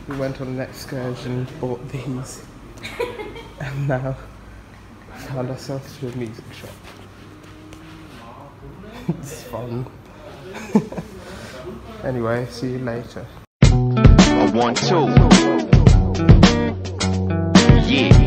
We went on an excursion, bought these, and now found ourselves to a music shop. It's fun. Anyway, see you later. 1, 2. Yeah.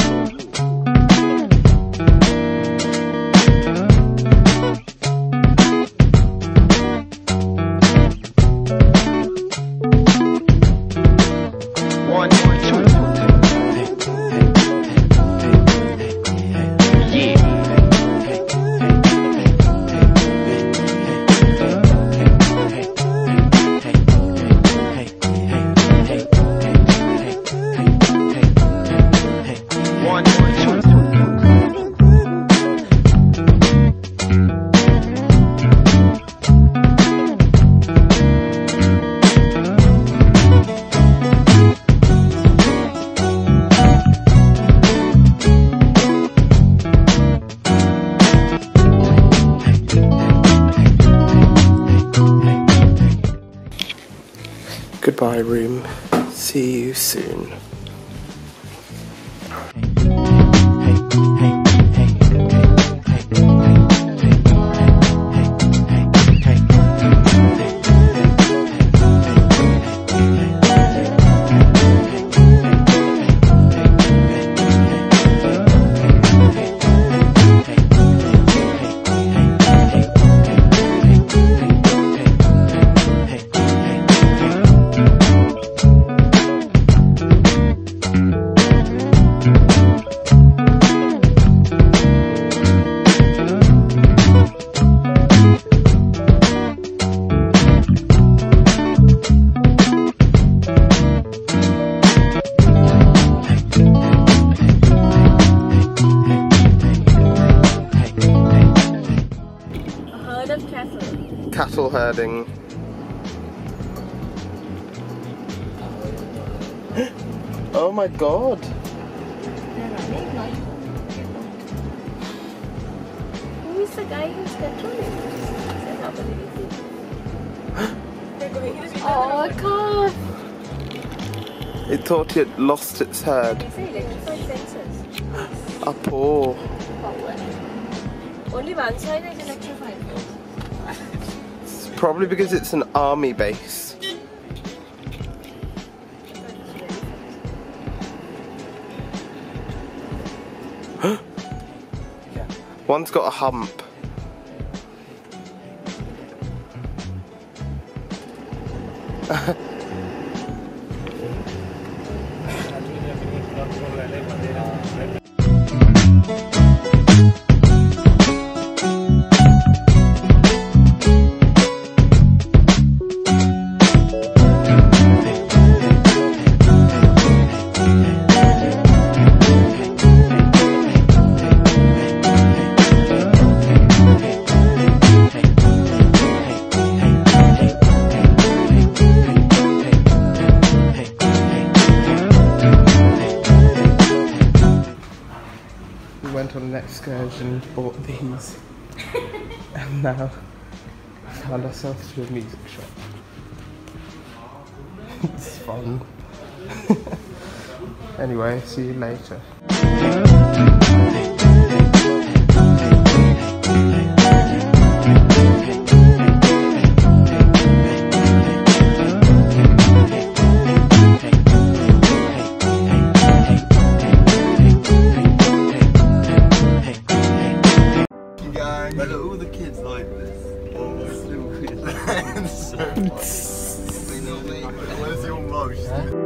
Goodbye, room. See you soon. Cattle herding. Oh my god! Who is the guy who's controlling this? Oh god! It thought it lost its herd. They say electrified sensors. A poor. Only one side is electrified. Probably because it's an army base. One's got a hump. Went on an excursion, bought these, and now found ourselves to a music shop. It's fun. Anyway, see you later. But all the kids like this. Almost little kids. So, you know, mate. Where's your mum?